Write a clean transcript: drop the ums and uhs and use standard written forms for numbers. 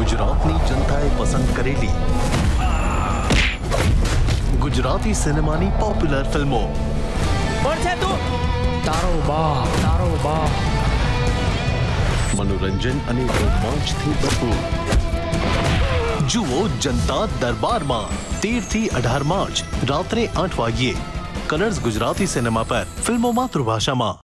ગુજરાતની જનતાએ પસંદ કરેલી ગુજરાતી સિનેમાની પોપ્યુલર ફિલ્મો. કોણ છે તું? તારો બાપ. મનોરંજન અને રોમાંચથી ભરપૂર. જુઓ જનતા દરબારમાં 13 થી 18 માર્ચ રાત્રે 8 વાગ્યે કલર્સ ગુજરાતી સિનેમા પર ફિલ્મો માતૃભાષામાં.